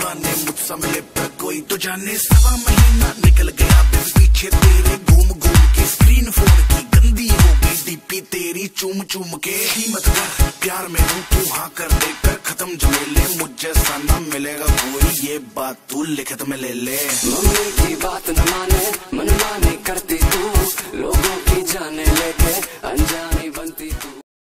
दीवाने मुझसे मिले पर कोई तो जाने। 1.25 महीना निकल गया पीछे तेरे घूम घूम के, स्क्रीन फोन की गंदी होगी डीपी तेरी चूम चूम के। कीमत कर प्यार में हूँ तू हाँ कर दे कर खत्म झमेले, मुझे ना मिलेगा कोई ये बात तू लिखित में ले ले। मम्मी की बात न माने मनमानी करती तू, लोगों की जाने लेके अनजानी बनती तू।